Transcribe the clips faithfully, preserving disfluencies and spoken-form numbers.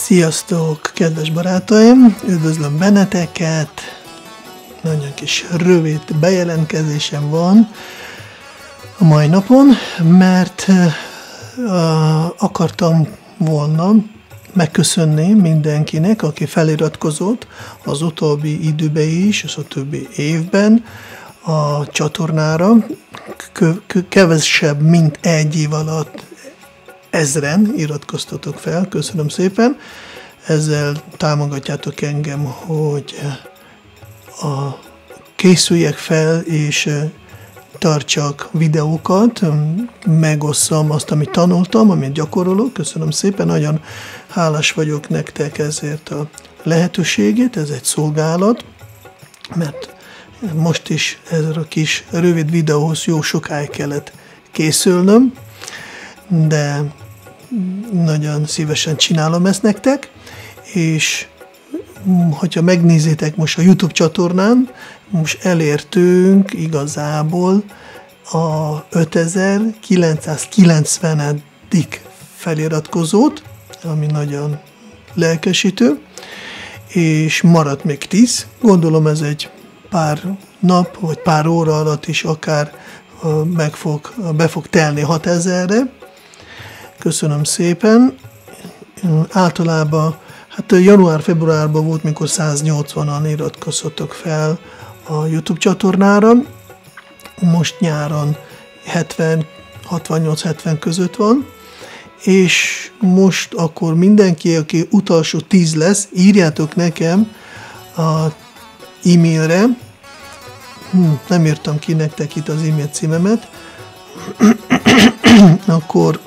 Sziasztok, kedves barátaim! Üdvözlöm benneteket! Nagyon kis rövid bejelentkezésem van a mai napon, mert uh, akartam volna megköszönni mindenkinek, aki feliratkozott az utóbbi időben is, az utóbbi évben a csatornára. Kevesebb, mint egy év alatt ezren iratkoztatok fel, köszönöm szépen. Ezzel támogatjátok engem, hogy a, készüljek fel és tartsak videókat, megosszam azt, amit tanultam, amit gyakorolok. Köszönöm szépen, nagyon hálás vagyok nektek ezért a lehetőségét, ez egy szolgálat, mert most is ezzel a kis rövid videóhoz jó sokáig kellett készülnöm, de nagyon szívesen csinálom ezt nektek, és hogyha megnézitek most a YouTube csatornán, most elértünk igazából a ötezer-kilencszázkilencvenedik feliratkozót, ami nagyon lelkesítő, és maradt még tíz. Gondolom ez egy pár nap, vagy pár óra alatt is akár meg fog, be fog telni hatezerre. Köszönöm szépen. Általában, hát január-februárban volt, mikor száznyolcvanan iratkoztatok fel a YouTube csatornára. Most nyáron hetven, hatvannyolc-hetven között van. És most akkor mindenki, aki utolsó tíz lesz, írjátok nekem a e-mailre. Hm, nem írtam ki nektek itt az e-mail címemet. Akkor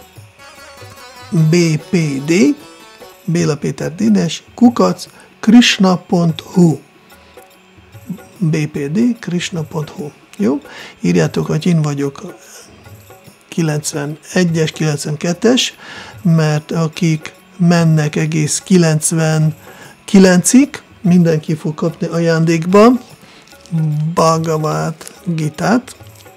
bpd, Béla Péter Dénes, kukac, krishna pont hu. bpd, krishna pont hu. Jó? Írjátok, hogy én vagyok kilencvenegyes, kilencvenkettes, mert akik mennek egész kilencvenkilencig, mindenki fog kapni ajándékba Bhagavad Gitát.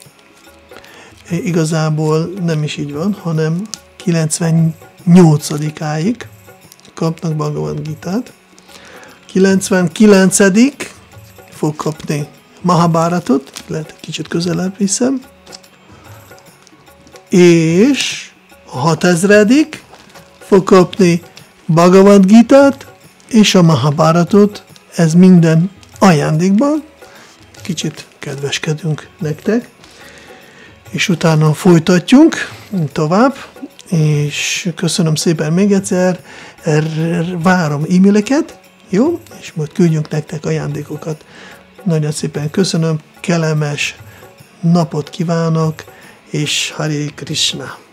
Igazából nem is így van, hanem kilencvennyolcadikáig kapnak Bhagavad Gitát. kilencvenkilencedik fog kapni Mahabharatot, lehet kicsit közelebb viszem, és a hatezredik fog kapni Bhagavad Gitát és a Mahabharatot, ez minden ajándékban. Kicsit kedveskedünk nektek, és utána folytatjunk tovább, és köszönöm szépen még egyszer, várom e-maileket, jó? És majd küldjünk nektek ajándékokat. Nagyon szépen köszönöm, kellemes napot kívánok, és Hare Krishna!